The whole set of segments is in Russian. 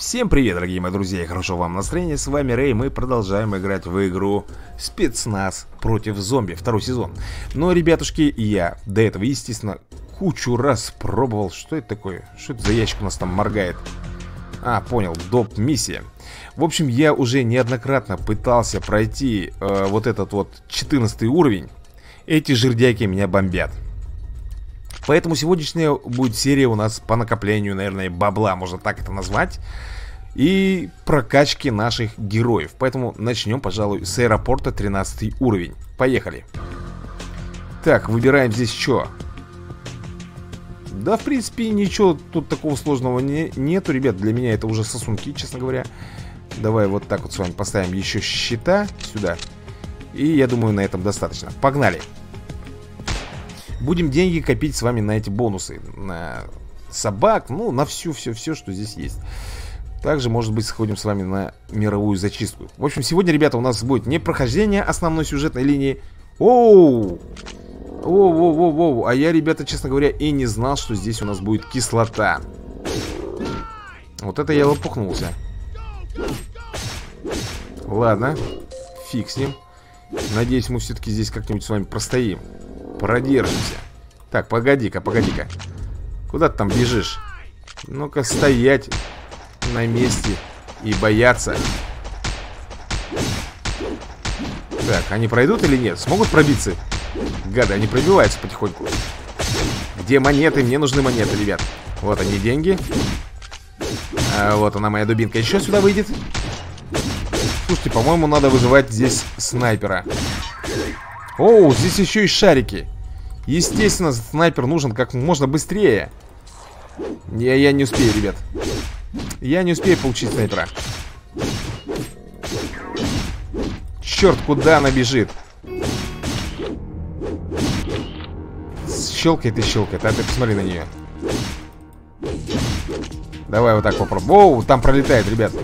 Всем привет, дорогие мои друзья, и хорошо вам настроение. С вами Рэй, мы продолжаем играть в игру Спецназ против зомби, второй сезон. Но, ребятушки, я до этого, естественно, кучу раз пробовал. Что это такое? Что это за ящик у нас там моргает? А, понял, доп. Миссия. В общем, я уже неоднократно пытался пройти вот этот вот 14 уровень. Эти жердяки меня бомбят. Поэтому сегодняшняя будет серия у нас по накоплению, наверное, бабла, можно так это назвать, и прокачки наших героев. Поэтому начнем, пожалуй, с аэропорта, 13 уровень. Поехали. Так, выбираем здесь что? Да, в принципе, ничего тут такого сложного нету, ребят. Для меня это уже сосунки, честно говоря. Давай вот так вот с вами поставим еще щита сюда. И я думаю, на этом достаточно. Погнали. Будем деньги копить с вами на эти бонусы. На собак, ну, на все, что здесь есть. Также, может быть, сходим с вами на мировую зачистку. В общем, сегодня, ребята, у нас будет не прохождение основной сюжетной линии. Оу! Воу. А я, ребята, честно говоря, и не знал, что здесь у нас будет кислота. Вот это я лопухнулся. Ладно, фиг с ним. Надеюсь, мы все-таки здесь как-нибудь с вами простоим. Продержимся. Так, погоди-ка. Куда ты там бежишь? Ну-ка, стоять на месте и бояться. Так, они пройдут или нет? Смогут пробиться? Гады, они пробиваются потихоньку. Где монеты? Мне нужны монеты, ребят. Вот они, деньги. А вот она, моя дубинка. Еще сюда выйдет. Слушайте, по-моему, надо вызывать здесь снайпера. Оу, здесь еще и шарики. Естественно, снайпер нужен как можно быстрее. Я не успею, ребят. Я не успею получить снайпера. Черт, куда она бежит? Щелкает и щелкает. А ты посмотри на нее. Давай вот так попробуем. Оу, там пролетает, ребят.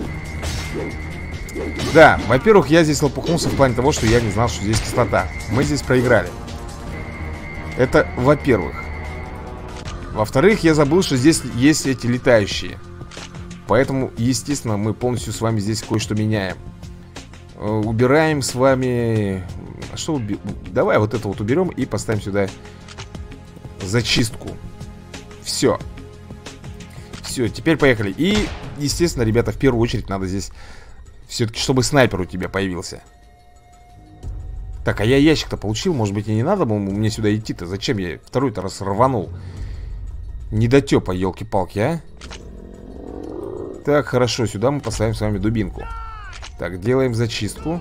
Да, во-первых, я здесь лопухнулся в плане того, что я не знал, что здесь кислота. Мы здесь проиграли. Это во-первых. Во-вторых, я забыл, что здесь есть эти летающие. Поэтому, естественно, мы полностью с вами здесь кое-что меняем. Убираем с вами... Что Давай вот это вот уберем и поставим сюда зачистку. Все. Все, теперь поехали. И, естественно, ребята, в первую очередь надо здесь... Все-таки, чтобы снайпер у тебя появился. Так, а я ящик-то получил. Может быть, и не надо было мне сюда идти-то. Зачем я второй-то раз рванул? Недотепа, елки-палки, а. Так, хорошо, сюда мы поставим с вами дубинку. Так, делаем зачистку.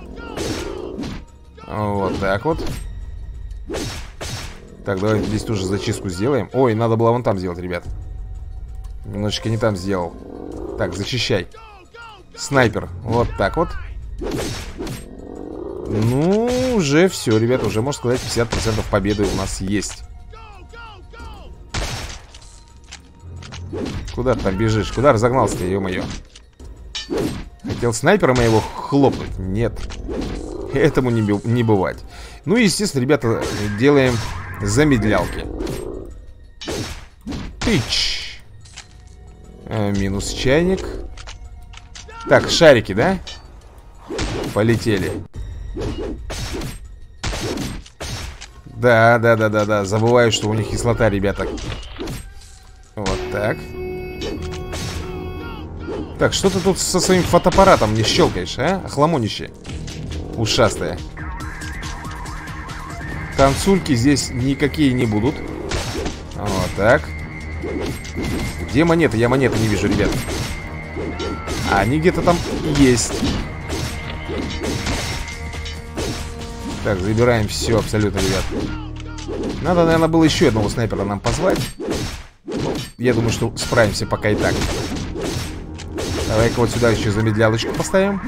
Вот так вот. Так, давай здесь тоже зачистку сделаем. Ой, надо было вон там сделать, ребят. Немножечко не там сделал. Так, зачищай. Снайпер, вот так вот. Ну, уже все, ребята, уже, можно сказать, 50% победы у нас есть. Куда ты там бежишь? Куда разогнался-то, ё-моё? Хотел снайпера моего хлопнуть? Нет. Этому не бывать. Ну и, естественно, ребята, делаем замедлялки. Тыч. Минус чайник. Так, шарики, да? Полетели. Да. Забываю, что у них кислота, ребята. Вот так. Так, что ты тут со своим фотоаппаратом не щелкаешь, а? Охламонище ушастое. Танцульки здесь никакие не будут. Вот так. Где монеты? Я монеты не вижу, ребят. А они где-то там есть. Так, забираем все абсолютно, ребят. Надо, наверное, было еще одного снайпера нам позвать. Ну, я думаю, что справимся пока и так. Давай-ка вот сюда еще замедлялочку поставим.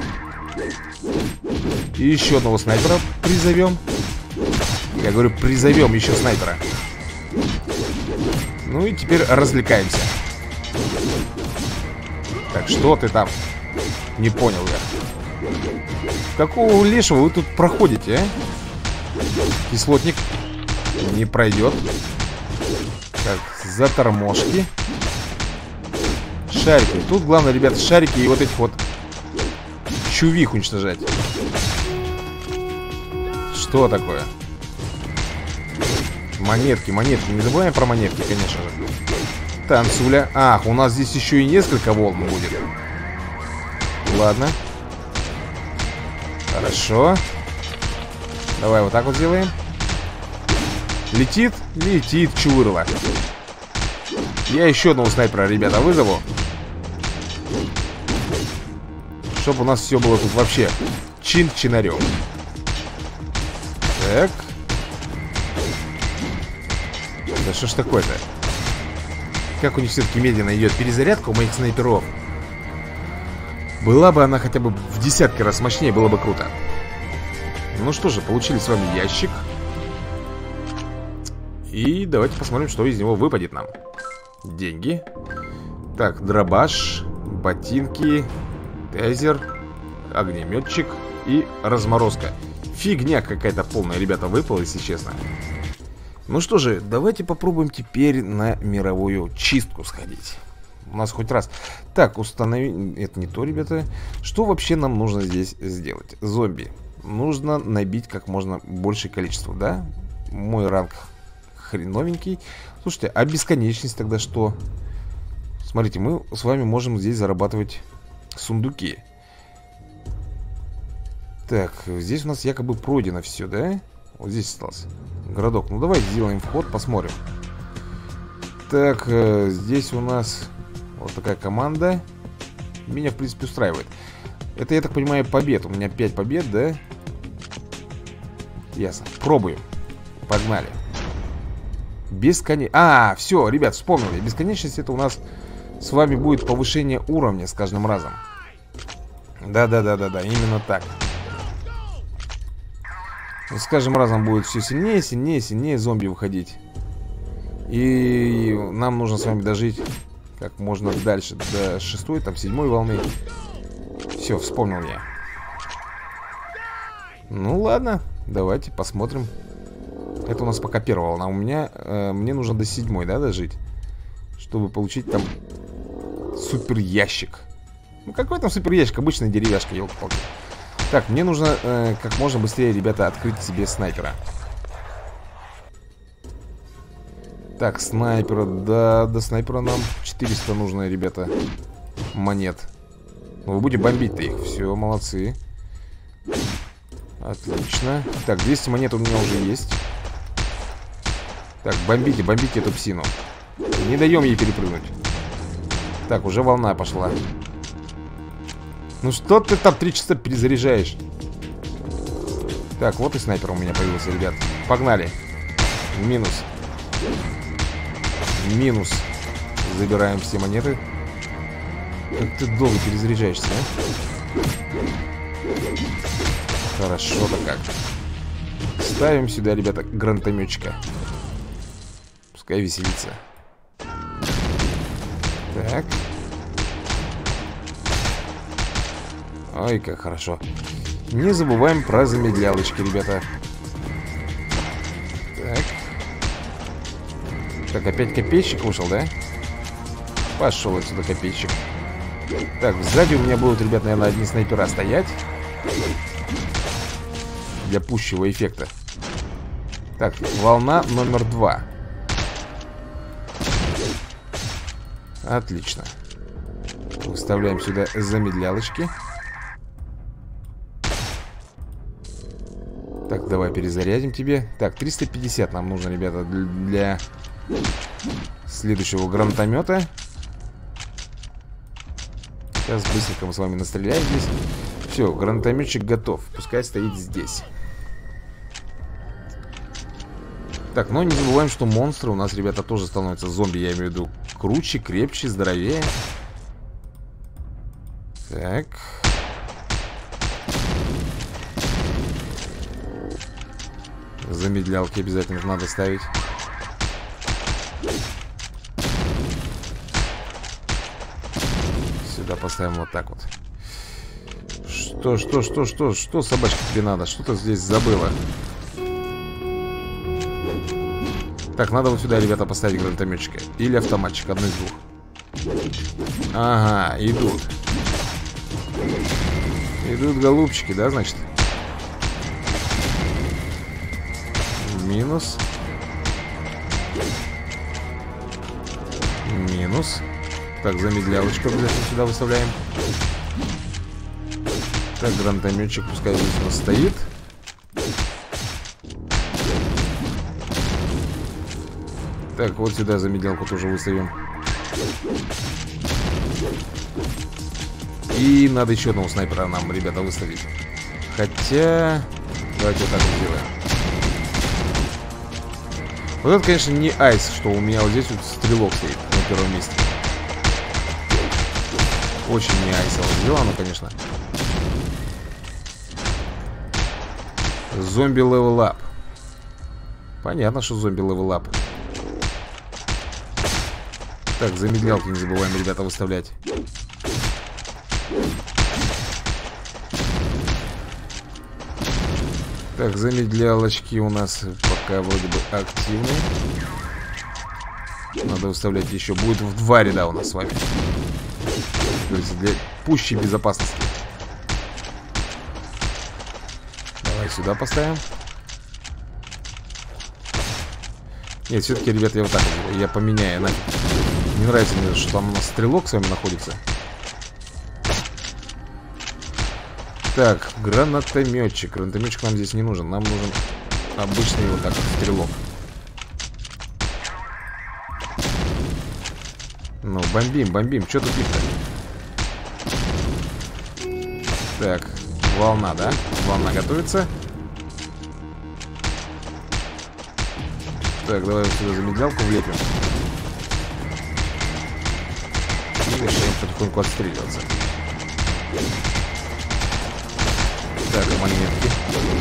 И еще одного снайпера призовем. Я говорю, призовем еще снайпера. Ну и теперь развлекаемся. Так, что ты там? Не понял я. Какого лешего вы тут проходите, а? Кислотник не пройдет. Так, заторможки. Шарики. Тут главное, ребята, шарики и вот этих вот чувих уничтожать. Что такое? Монетки, монетки. Не забываем про монетки, конечно же. Танцуля. Ах, у нас здесь еще и несколько волн будет. Ладно. Хорошо. Давай вот так вот сделаем. Летит? Летит, чувырла. Я еще одного снайпера, ребята, вызову. Чтобы у нас все было тут вообще чин-чинарем. Так. Да что ж такое-то? Как у них все-таки медленно идет перезарядка у моих снайперов. Была бы она хотя бы в десятки раз мощнее, было бы круто. Ну что же, получили с вами ящик. И давайте посмотрим, что из него выпадет нам. Деньги. Так, дробаш, ботинки, тейзер, огнеметчик и разморозка. Фигня какая-то полная, ребята, выпала, если честно. Ну что же, давайте попробуем теперь на мировую чистку сходить. У нас хоть раз. Так, установить. Это не то, ребята. Что вообще нам нужно здесь сделать? Зомби. Нужно набить как можно большее количество, да? Мой ранг хреновенький. Слушайте, а бесконечность тогда что? Смотрите, мы с вами можем здесь зарабатывать сундуки. Так, здесь у нас якобы пройдено все, да? Вот здесь остался городок. Ну давайте сделаем вход, посмотрим. Так, здесь у нас вот такая команда. Меня, в принципе, устраивает. Это, я так понимаю, побед. У меня 5 побед, да? Ясно. Пробуем. Погнали. А, все, ребят, вспомнили. Бесконечность — это у нас с вами будет повышение уровня с каждым разом. Да-да-да-да-да, именно так. С каждым разом будет все сильнее, сильнее, сильнее зомби выходить. И нам нужно с вами дожить как можно дальше, до 6-й, там 7-й волны. Все, вспомнил я. Ну ладно, давайте посмотрим. Это у нас пока первая волна. У меня, мне нужно до 7-й, да, дожить, чтобы получить там супер ящик. Ну какой там супер ящик? Обычная деревяшка, елки-палки. Так, мне нужно как можно быстрее, ребята, открыть себе снайпера. Так, снайпера. Да, до снайпера нам 400 нужно, ребята, монет. Ну, вы будете бомбить-то их. Все, молодцы. Отлично. Так, 200 монет у меня уже есть. Так, бомбите, бомбите эту псину. Не даем ей перепрыгнуть. Так, уже волна пошла. Ну что ты там 3 часа перезаряжаешь? Так, вот и снайпер у меня появился, ребят. Погнали. Минус. Минус. Забираем все монеты. Как ты долго перезаряжаешься, а? Хорошо-то как. Ставим сюда, ребята, гранатометчика. Пускай веселится. Так. Ой, как хорошо. Не забываем про замедлялочки, ребята. Так. Так, опять копейщик вышел, да? Пошел отсюда копейщик. Так, сзади у меня будут, ребят, наверное, одни снайпера стоять. Для пущего эффекта. Так, волна номер 2. Отлично. Выставляем сюда замедлялочки. Так, давай перезарядим тебе. Так, 350 нам нужно, ребята, для следующего гранатомета. Сейчас быстренько мы с вами настреляем здесь. Все, гранатометчик готов. Пускай стоит здесь. Так, но не забываем, что монстры у нас, ребята, тоже становятся зомби. Я имею в виду круче, крепче, здоровее. Так. Замедлялки обязательно надо ставить. Сюда поставим вот так вот. Что, собачка, тебе надо? Что ты здесь забыла? Так, надо вот сюда, ребята, поставить гранатометчика. Или автоматчик, одно из двух. Ага, идут. Идут голубчики, да, значит? Минус. Минус. Так, замедлялочку обязательно сюда выставляем. Так, гранатометчик пускай здесь у нас стоит. Так, вот сюда замедлялку тоже выставим. И надо еще одного снайпера нам, ребята, выставить. Хотя... Давайте вот так вот сделаем. Вот это, конечно, не айс, что у меня вот здесь вот стрелок стоит на первом месте. Очень не айсово сделано, конечно. Зомби левел ап. Понятно, что зомби левел ап. Так, замедлялки не забываем, ребята, выставлять. Так, замедлялочки у нас пока вроде бы активны. Надо выставлять еще. Будет в 2 ряда у нас с вами. То есть для пущей безопасности. Давай сюда поставим. Нет, все-таки, ребята, я вот так вот, я поменяю. Не нравится мне, что там у нас стрелок с вами находится. Так, гранатометчик. Гранатометчик нам здесь не нужен. Нам нужен обычный вот так вот стрелок. Ну, бомбим, бомбим. Что тут типа? Так, волна, да? Волна готовится. Так, давай вот сюда замедлялку влепим. И решаем потихоньку отстреливаться. Так, монетки.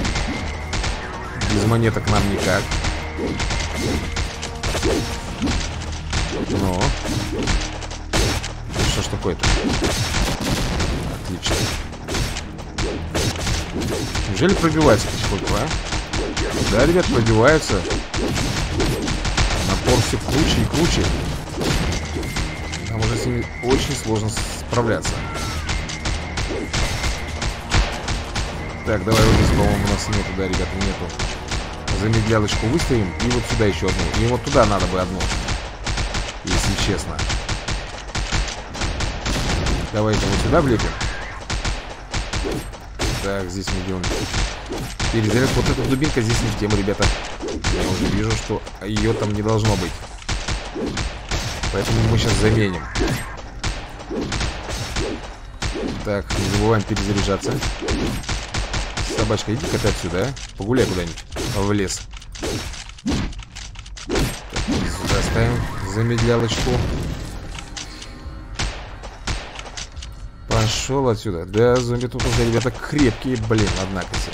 Без монеток нам никак. Ну. Что ж такое-то? Отлично. Неужели пробивается потихоньку, а? Да, ребят, пробиваются. Напор все круче и круче. Там уже с ними очень сложно справляться. Так, давай вот здесь, по-моему, у нас нету, да, ребята, нету. Замедлялочку выставим. И вот сюда еще одну. И вот туда надо бы одну. Если честно. Давай это вот сюда влепим. Так, здесь мы делаем перезарядку. Вот эта дубинка здесь не в тему, ребята. Я уже вижу, что ее там не должно быть. Поэтому мы сейчас заменим. Так, не забываем перезаряжаться. Собачка, иди-ка ты отсюда, а? Погуляй куда-нибудь в лес. Так, сюда ставим замедлялочку. Пошел отсюда. Да, зомби тут уже, ребята, крепкие, блин, однако себе.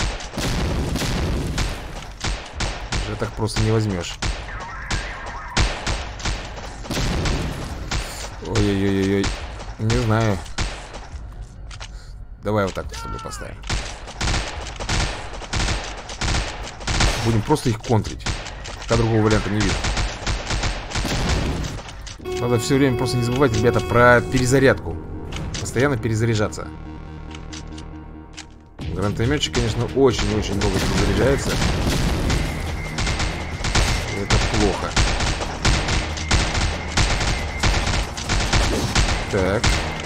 Уже так просто не возьмешь. Ой-ой-ой-ой. Не знаю. Давай вот так с тобой поставим. Будем просто их контрить. Пока другого варианта не вижу. Надо все время просто не забывать, ребята, про перезарядку. Постоянно перезаряжаться. Гранатометчик, конечно, очень-очень много перезаряжается. Это плохо. Так.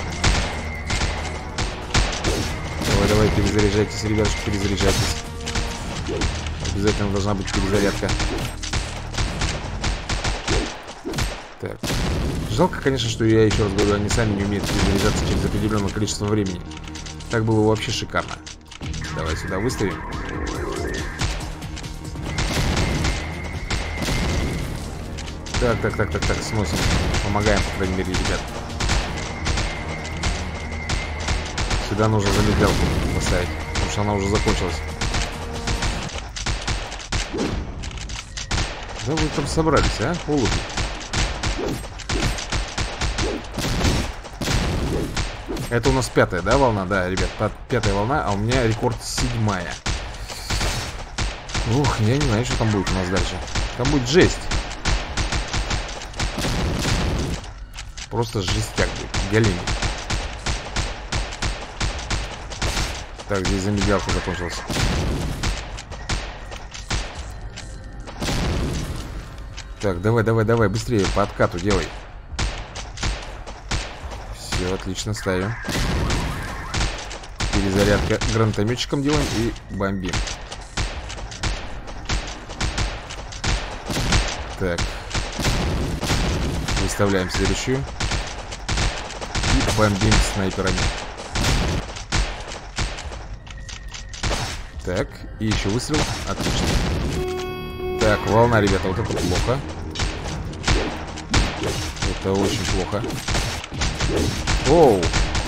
Давай, перезаряжайтесь, ребятушки, перезаряжайтесь. Обязательно должна быть перезарядка. Так. Жалко, конечно, что я еще раз говорю, они сами не умеют перезаряжаться через определенное количество времени. Так было вообще шикарно. Давай сюда выставим. Так, сносим. Помогаем, по крайней мере, ребят. Сюда нужно замедлялку поставить, потому что она уже закончилась. Да вы там собрались, а, голуби? Это у нас 5-я, да, волна? Да, ребят, 5-я волна, а у меня рекорд 7-я. Ух, я не знаю, что там будет у нас дальше. Там будет жесть. Просто жестяк будет. Галимый. Так, здесь замедлялка закончилась. Так, давай, быстрее, по откату делай. Все, отлично, ставим. Перезарядка гранатометчиком делаем и бомбим. Так. Выставляем следующую. И бомбим снайперами. Так, и еще выстрел. Отлично. Так, волна, ребята, вот это плохо. Это очень плохо. Оу.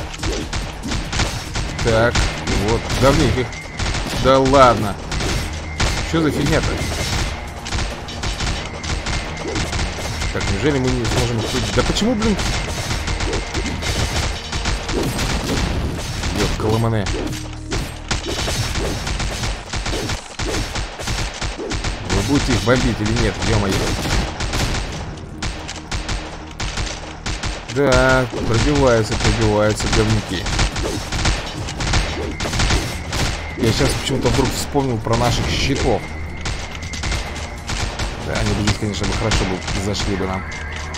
Так, вот, давненько их. Да ладно. Что за фигня-то? Так, неужели мы не сможем их... Да почему, блин? Ёп, коломане. Вы будете их бомбить или нет? Ё-моё. Да, пробиваются говнюки. Я сейчас почему-то вдруг вспомнил про наших щитов. Да, они бы здесь, конечно, бы хорошо бы зашли бы нам.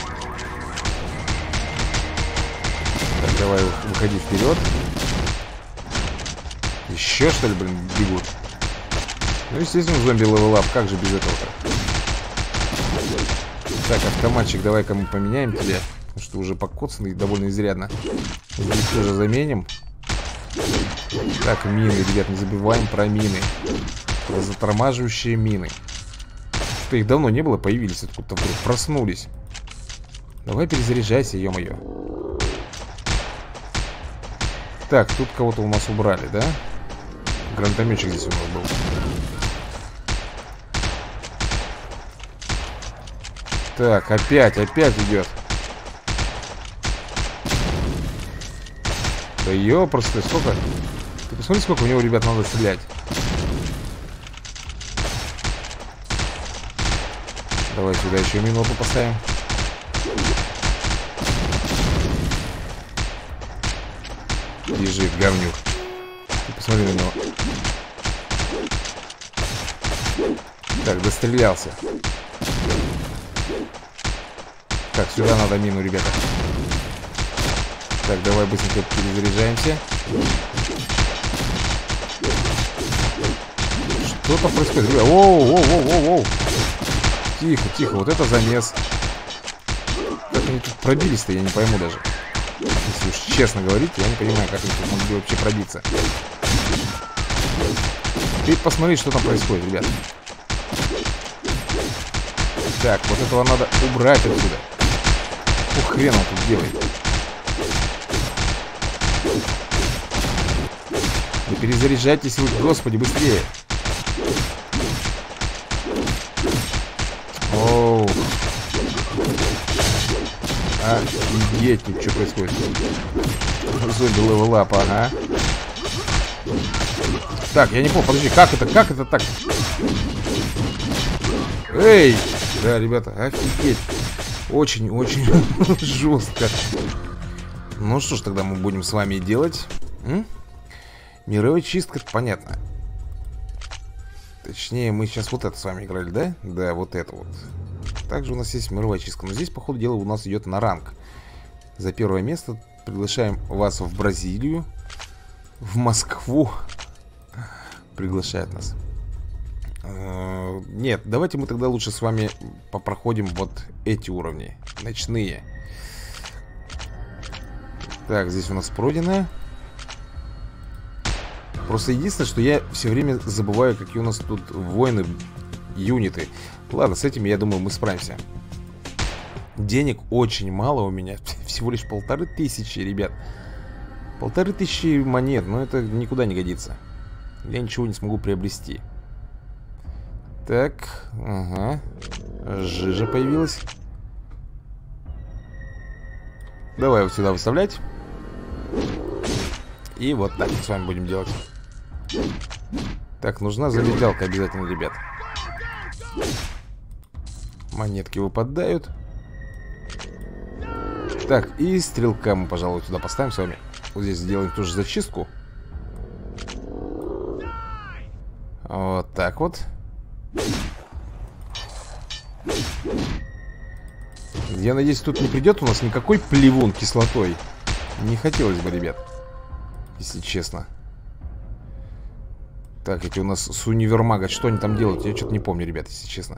Так, давай, выходи вперед. Еще, что ли, блин, бегут? Ну, естественно, зомби левелап. Как же без этого-то? Так, автоматчик, давай-ка мы поменяем тебя. Потому что уже покоцанный довольно изрядно. Здесь тоже заменим. Так, мины, ребят, не забываем про мины. Про затормаживающие мины. Что их давно не было, появились откуда-то вдруг, проснулись. Давай перезаряжайся, ё-моё. Так, тут кого-то у нас убрали, да? Гранатометчик здесь у нас был. Так, опять идет. Да ёпросты, сколько? Ты посмотри, сколько у него, ребят, надо стрелять. Давай сюда еще минуту поставим. Лежит говнюк. Ты посмотри на него. Так, дострелялся. Так, сюда надо мину, ребята. Так, давай быстренько перезаряжаемся. Что там происходит? Воу. Тихо, вот это замес. Как они тут пробились-то, я не пойму даже. Если уж честно говорить, я не понимаю, как они тут могли вообще пробиться. Ты посмотри, что там происходит, ребят. Так, вот этого надо убрать отсюда. Хрен он тут делает. Да перезаряжайтесь вы, господи, быстрее. Оу. Офигеть, тут что происходит? Зомби левелапа, ага. Так, я не помню, подожди, как это так? Эй! Да, ребята, офигеть. Очень жестко. Ну что ж, тогда мы будем с вами делать. Мировая чистка, понятно. Точнее, мы сейчас вот это с вами играли, да? Да, вот это вот. Также у нас есть мировая чистка. Но здесь, по ходу дела, у нас идет на ранг. За первое место приглашаем вас в Бразилию. В Москву. Приглашает нас. Нет, давайте мы тогда лучше с вами попроходим вот эти уровни. Ночные. Так, здесь у нас пройдено. Просто единственное, что я все время забываю, какие у нас тут воины, юниты. Ладно, с этим, я думаю, мы справимся. Денег очень мало у меня. Всего лишь 1500, ребят. 1500 монет, но это никуда не годится. Я ничего не смогу приобрести. Так, ага. Жижа появилась. Давай вот сюда выставлять. И вот так с вами будем делать. Так, нужна замедлялка обязательно, ребят. Монетки выпадают. Так, и стрелка мы, пожалуй, туда поставим с вами. Вот здесь сделаем тоже зачистку. Вот так вот. Я надеюсь, тут не придет у нас никакой плевун кислотой. Не хотелось бы, ребят, если честно. Так, эти у нас с универмага. Что они там делают? Я что-то не помню, ребят, если честно.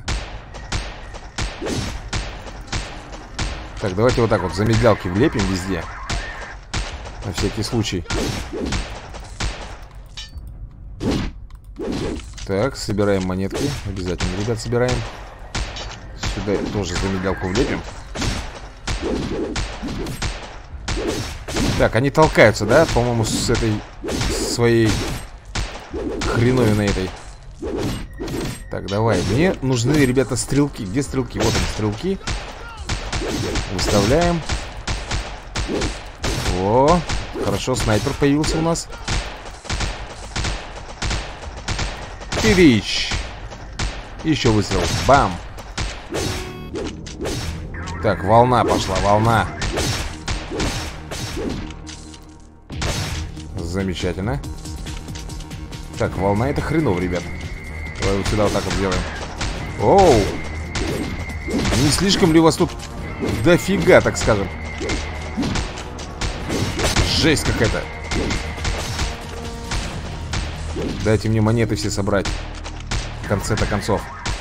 Так, давайте вот так вот замедлялки влепим везде. На всякий случай. Так, собираем монетки. Обязательно, ребят, собираем. Сюда тоже замедлялку влепим. Так, они толкаются, да? По-моему, с этой своей хреновиной этой. Так, давай. Мне нужны, ребята, стрелки. Где стрелки? Вот они, стрелки. Выставляем. О, хорошо, снайпер появился у нас. Пирич. Еще выстрел. Бам. Так, волна пошла, волна. Замечательно. Так, волна это хреново, ребят. Давай вот сюда вот так вот сделаем. Оу. Не слишком ли у вас тут дофига, так скажем? Жесть какая-то. Дайте мне монеты все собрать. В конце-то концов.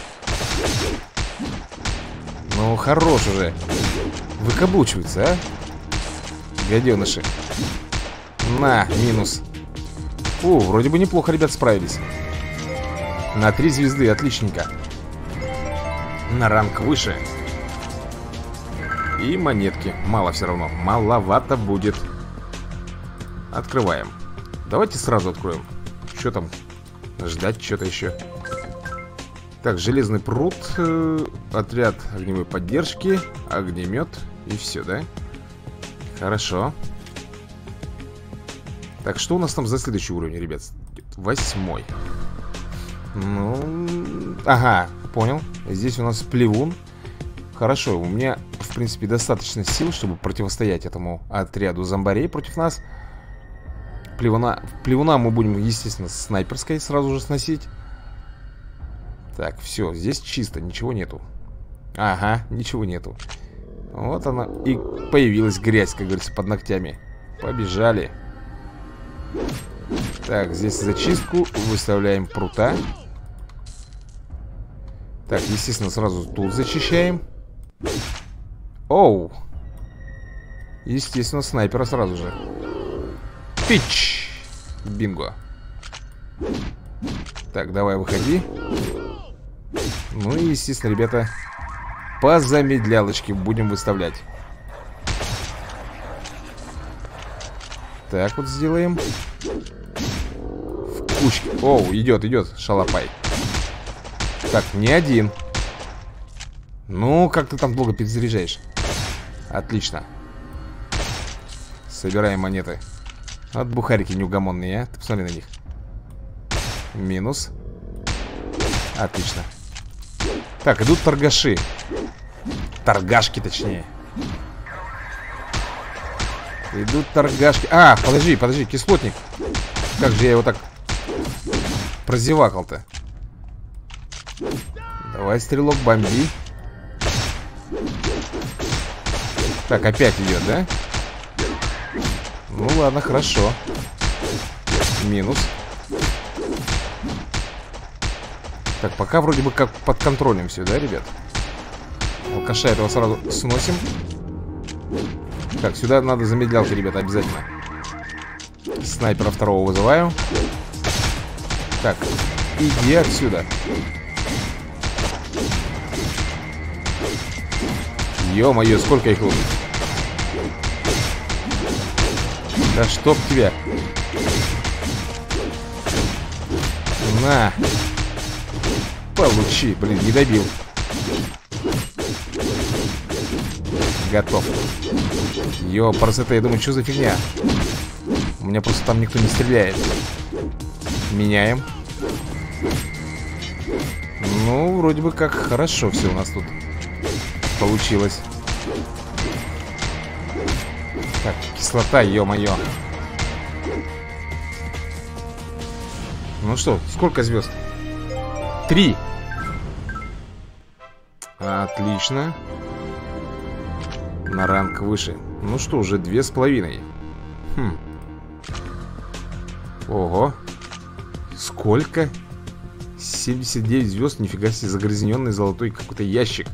Ну, хорош уже. Выкаблучивается, а? Гаденыши. На, минус. Вроде бы неплохо, ребят, справились. На 3 звезды, отличненько. На ранг выше. И монетки. Мало все равно. Маловато будет. Открываем. Давайте сразу откроем. Что там? Ждать что-то еще. Так, железный пруд. Отряд огневой поддержки. Огнемет. И все, да? Хорошо. Так, что у нас там за следующий уровень, ребят? 8-й. Ну... Ага, понял. Здесь у нас плевун. Хорошо, у меня, в принципе, достаточно сил, чтобы противостоять этому отряду зомбарей против нас. Плевуна мы будем, естественно, с снайперской сразу же сносить. Так, все, здесь чисто, ничего нету. Ага, ничего нету. Вот она и появилась грязь, как говорится, под ногтями. Побежали. Так, здесь зачистку. Выставляем прута. Так, естественно, сразу тут зачищаем. Оу. Естественно, снайпера сразу же. Пич. Бинго. Так, давай, выходи. Ну и, естественно, ребята, по замедлялочке будем выставлять. Так вот сделаем. В кучке. Оу, идет, шалопай. Так, не один. Ну, как ты там долго перезаряжаешь? Отлично. Собираем монеты. Вот бухарики неугомонные, а? Ты посмотри на них. Минус. Отлично. Так, идут торгаши. Торгашки, точнее. Идут торгашки. А, подожди, кислотник. Как же я его так прозевакал-то? Давай, стрелок, бомби. Так, опять идет, да? Ну ладно, хорошо. Минус. Так, пока вроде бы как под контролем все, да, ребят? Алкаша этого сразу сносим. Так, сюда надо замедлялки, ребята, обязательно. Снайпера второго вызываю. Так, иди отсюда. Ё-моё, сколько их тут? Да чтоб тебя. На. Получи, блин, не добил. Готов. Ёпарасы, я думаю, что за фигня? У меня просто там никто не стреляет. Меняем. Ну, вроде бы как хорошо все у нас тут получилось. Так, кислота, ё-моё. Ну что, сколько звезд? 3. Отлично. На ранг выше. Ну что, уже 2,5. Хм. Ого. Сколько? 79 звезд, нифига себе, загрязненный золотой какой-то ящик.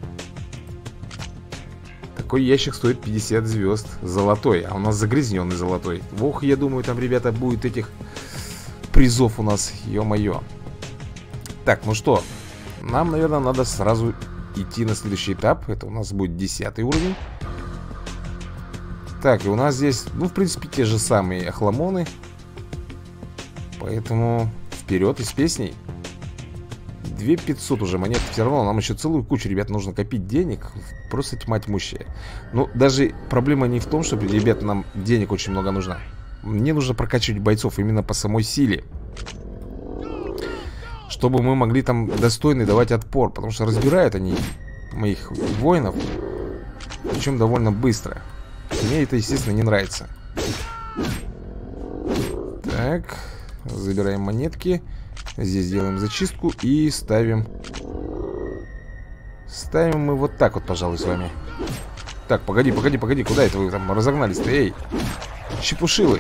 Такой ящик стоит 50 звезд. Золотой, а у нас загрязненный золотой. Ох, я думаю, там, ребята, будет этих призов у нас, ё-моё. Так, ну что, нам, наверное, надо сразу идти на следующий этап. Это у нас будет 10 уровень. Так, и у нас здесь, ну, в принципе, те же самые охламоны. Поэтому вперед и с песней. 2500 уже монет. Все равно нам еще целую кучу, ребят, нужно копить денег. Просто тьма тьмущая. Ну, даже проблема не в том, что, ребят, нам денег очень много нужно. Мне нужно прокачивать бойцов именно по самой силе, чтобы мы могли там достойно давать отпор. Потому что разбирают они моих воинов, причем довольно быстро. Мне это, естественно, не нравится. Так, забираем монетки. Здесь делаем зачистку и ставим. Ставим мы вот так вот, пожалуй, с вами. Так, погоди, куда это вы там разогнались-то? Эй, чепушилы.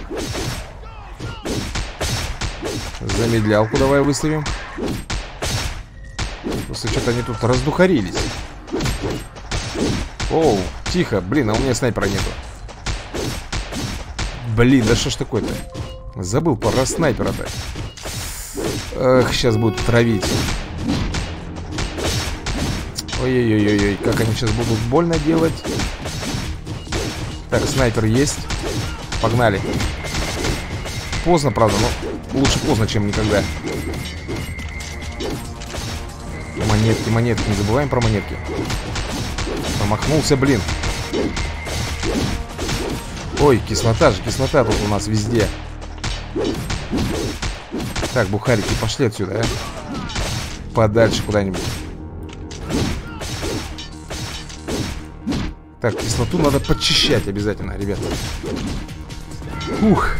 Замедлялку давай выставим. Просто что-то они тут раздухарились. Оу, тихо, блин, а у меня снайпера нету. Блин, да что ж такое-то? Забыл про снайпера-то. Эх, сейчас будут травить. Ой-ой-ой-ой, как они сейчас будут больно делать. Так, снайпер есть. Погнали. Поздно, правда, но лучше поздно, чем никогда. Монетки, монетки, не забываем про монетки. Промахнулся, блин. Ой, кислота же, кислота тут у нас везде. Так, бухарики, пошли отсюда, а. Подальше куда-нибудь. Так, кислоту надо подчищать обязательно, ребята. Ух.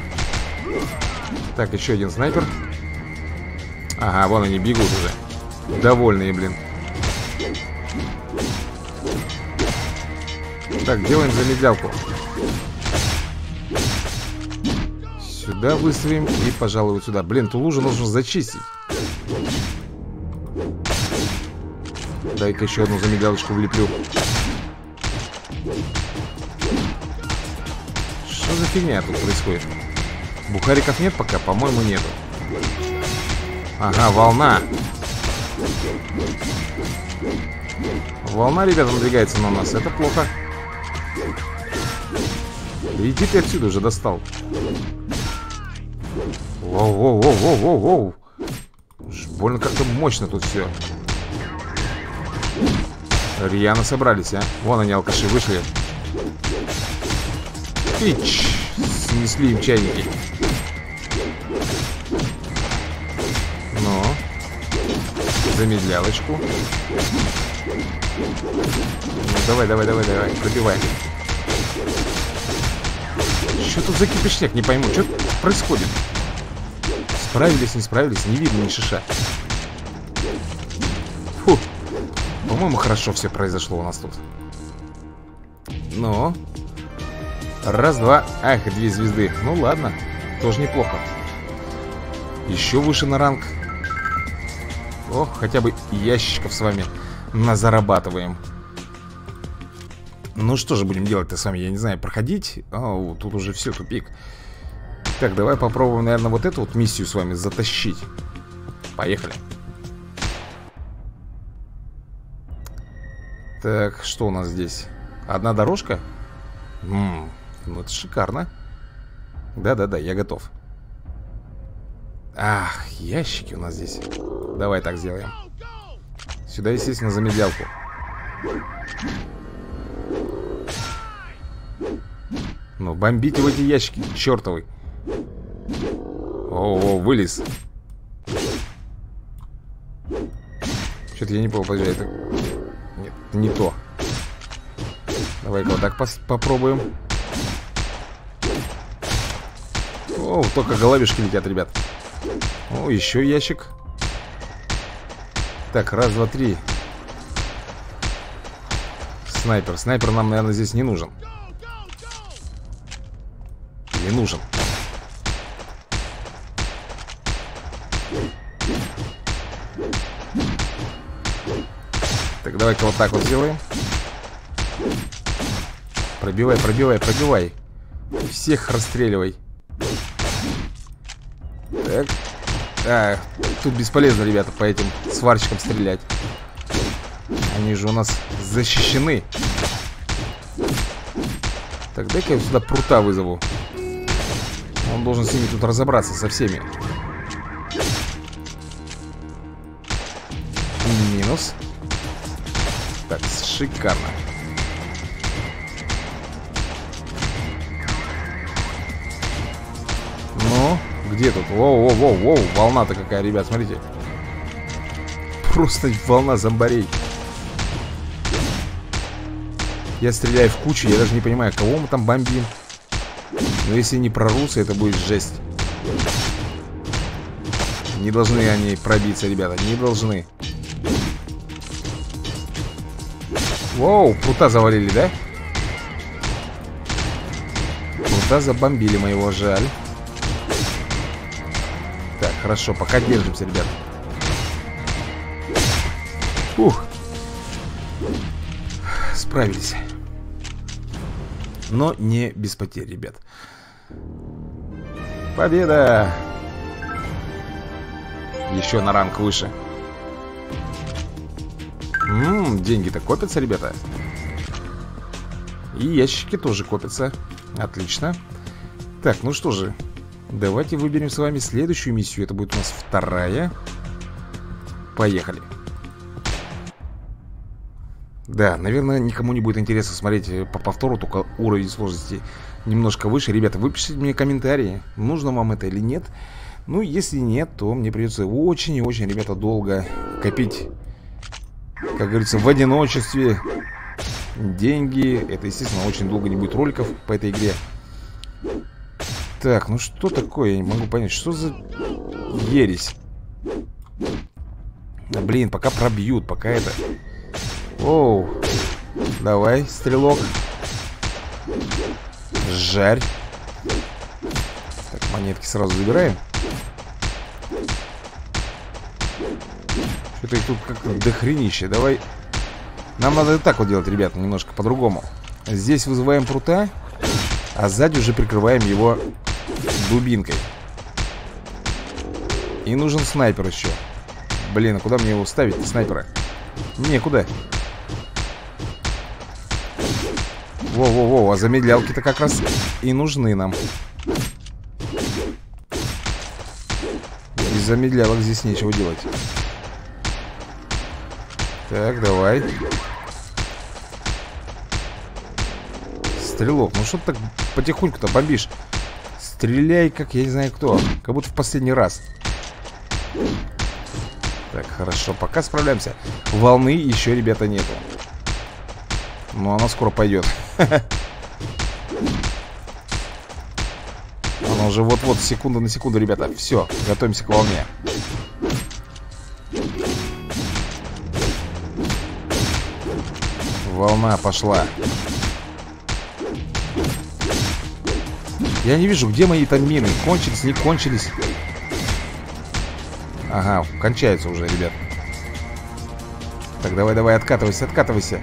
Так, еще один снайпер. Ага, вон они бегут уже. Довольные, блин. Так, делаем замедлялку. Сюда выставим и, пожалуй, вот сюда. Блин, ту лужу нужно зачистить. Дай-ка еще одну замедлялочку влеплю. Что за фигня тут происходит? Бухариков нет пока? По-моему, нету. Ага, волна. Волна, ребята, надвигается на нас. Это плохо. Иди ты отсюда, уже достал. Воу-воу-воу-воу-воу-воу. Больно как-то мощно тут все. Рьяно собрались, а. Вон они, алкаши, вышли. Ич, снесли им чайники. Ну, замедлялочку. Ну, давай, пробивай. Что тут за кипишняк, не пойму, что происходит? Справились, не справились, не видно ни шиша. Фу. По-моему, хорошо все произошло у нас тут. Ну. Раз, два. Ах, 2 звезды. Ну ладно, тоже неплохо. Еще выше на ранг. Ох, хотя бы ящичков с вами назарабатываем. Ну что же будем делать-то с вами, я не знаю, проходить? О, тут уже все, тупик. Так, давай попробуем, наверное, вот эту вот миссию с вами затащить. Поехали. Так, что у нас здесь? Одна дорожка? Ну это шикарно. Да-да-да, я готов. Ах, ящики у нас здесь. Давай так сделаем. Сюда, естественно, замедлялку. Ну, бомбите в эти ящики, чертовы. О, вылез. Что-то я не понял, подожди, это... Нет, не то. Давай-ка вот так попробуем. О, только головешки летят, ребят. О, еще ящик. Так, раз, два, три. Снайпер. Снайпер нам, наверное, здесь не нужен. Или нужен? Так, давай-ка вот так вот сделаем. Пробивай, пробивай, пробивай. Всех расстреливай. Так. Тут бесполезно, ребята, по этим сварщикам стрелять. Они же у нас защищены. Так, дай-ка я сюда прута вызову. Он должен с ними тут разобраться, со всеми. Минус. Так, шикарно. Ну, где тут? Воу, волна-то какая, ребят, смотрите. Просто волна зомбарей. Я стреляю в кучу, я даже не понимаю, кого мы там бомбим. Но если не прорвутся, это будет жесть. Не должны они пробиться, ребята, не должны. Воу, прута завалили, да? Прута забомбили моего, жаль. Так, хорошо, пока держимся, ребят. Ух. Справились. Но не без потерь, ребят. Победа! Еще на ранг выше. Деньги-то копятся, ребята. И ящики тоже копятся. Отлично. Так, ну что же, давайте выберем с вами следующую миссию. Это будет у нас вторая. Поехали. Да, наверное, никому не будет интересно смотреть по повтору, только уровень сложности немножко выше. Ребята, вы пишите мне комментарии, нужно вам это или нет. Ну, если нет, то мне придется очень и очень, ребята, долго копить, как говорится, в одиночестве деньги. Это, естественно, очень долго не будет роликов по этой игре. Так, ну что такое? Я не могу понять, что за ересь? Да, блин, пока пробьют, пока это... Оу, давай, стрелок. Жарь. Так, монетки сразу забираем. Что-то их тут как дохренище. Давай. Нам надо и так вот делать, ребята, немножко по-другому. Здесь вызываем прута, а сзади уже прикрываем его дубинкой. И нужен снайпер еще. Блин, а куда мне его ставить, снайпера? Некуда. Во-во-во, а замедлялки-то как раз и нужны нам. Без замедлялок здесь нечего делать. Так, давай. Стрелок, ну что ты так потихоньку-то бомбишь? Стреляй, как я не знаю кто. Как будто в последний раз. Так, хорошо, пока справляемся. Волны еще, ребята, нету. Но она скоро пойдет. Она уже вот-вот, секунда на секунду, ребята. Все, готовимся к волне. Волна пошла. Я не вижу, где мои там мины. Кончились, не кончились. Ага, кончаются уже, ребят. Так, давай, откатывайся, откатывайся.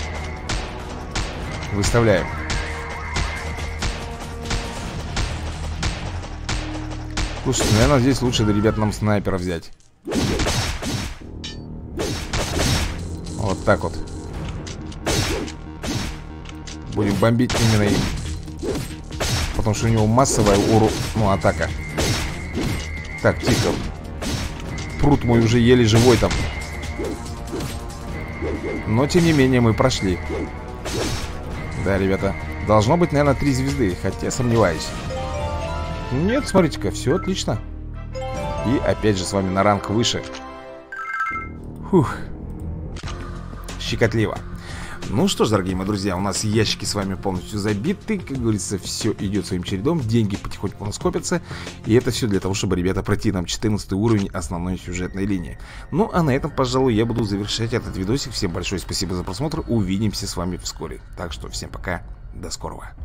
Выставляем. Слушайте, наверное, здесь лучше, да, ребят, нам снайпера взять. Вот так вот. Будем бомбить именно им. Потому что у него массовая атака. Так, тихо. Прут мой уже еле живой там. Но, тем не менее, мы прошли. Да, ребята. Должно быть, наверное, 3 звезды. Хотя сомневаюсь. Нет, смотрите-ка, все отлично. И опять же с вами на ранг выше. Фух. Щекотливо. Ну что ж, дорогие мои друзья, у нас ящики с вами полностью забиты. Как говорится, все идет своим чередом. Деньги потихоньку у нас копятся. И это все для того, чтобы, ребята, пройти нам 14 уровень основной сюжетной линии. Ну а на этом, пожалуй, я буду завершать этот видосик. Всем большое спасибо за просмотр. Увидимся с вами вскоре. Так что всем пока, до скорого.